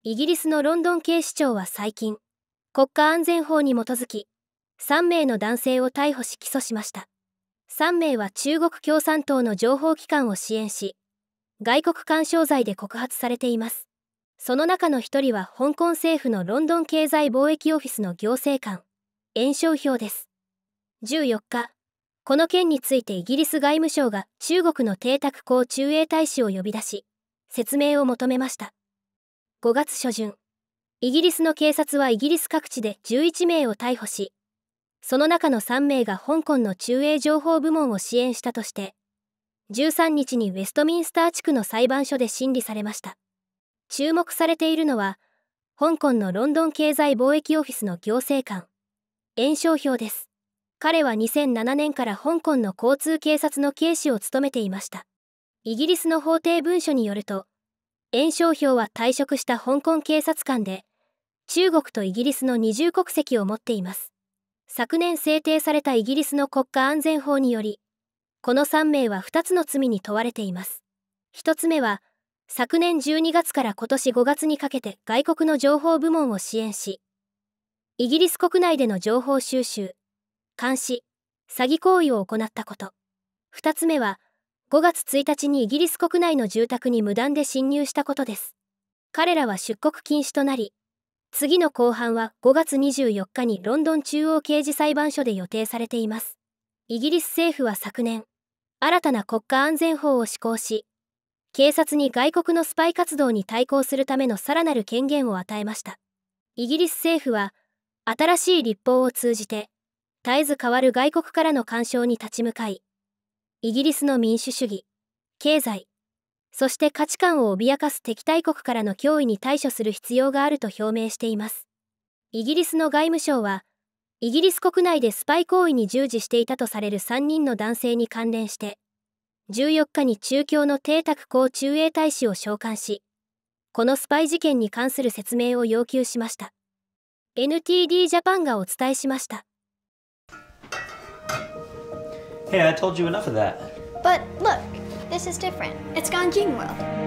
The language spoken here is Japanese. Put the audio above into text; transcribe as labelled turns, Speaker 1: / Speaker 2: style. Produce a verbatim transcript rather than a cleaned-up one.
Speaker 1: イギリスのロンドン警視庁は最近、国家安全法に基づき、さんめいの男性を逮捕し起訴しました。さんめいは中国共産党の情報機関を支援し、外国干渉罪で告発されています。その中の一人は香港政府のロンドン経済貿易オフィスの行政官、袁紹標です。じゅうよっか、この件についてイギリス外務省が中国の邸宅公駐英大使を呼び出し、説明を求めました。ごがつしょじゅん、イギリスの警察はイギリス各地でじゅういちめいを逮捕し、その中のさんめいが香港の駐英情報部門を支援したとして、じゅうさんにちにウェストミンスター地区の裁判所で審理されました。注目されているのは、香港のロンドン経済貿易オフィスの行政官、袁紹標です。彼はにせんななねんから香港の交通警察の警視を務めていました。イギリスの法廷文書によると、袁紹標は退職した香港警察官で、中国とイギリスの二重国籍を持っています。昨年制定されたイギリスの国家安全法により、このさんめいはふたつの罪に問われています。ひとつめは、昨年じゅうにがつから今年ごがつにかけて外国の情報部門を支援し、イギリス国内での情報収集、監視、詐欺行為を行ったこと。ふたつめは、ごがつついたちにイギリス国内の住宅に無断で侵入したことです。彼らは出国禁止となり、次の公判はごがつにじゅうよっかにロンドン中央刑事裁判所で予定されています。イギリス政府は昨年、新たな国家安全法を施行し、警察に外国のスパイ活動に対抗するためのさらなる権限を与えました。イギリス政府は、新しい立法を通じて、絶えず変わる外国からの干渉に立ち向かい、イギリスの民主主義、経済、そして価値観を脅かす敵対国からの脅威に対処する必要があると表明しています。イギリスの外務省は、イギリス国内でスパイ行為に従事していたとされるさんにんの男性に関連して、じゅうよっかに中共の邸宅公駐英大使を召喚し、このスパイ事件に関する説明を要求しました。エヌティーディー ジャパンがお伝えしました。
Speaker 2: Hey, I told you enough of that.
Speaker 3: But look, this is different. It's gone King World.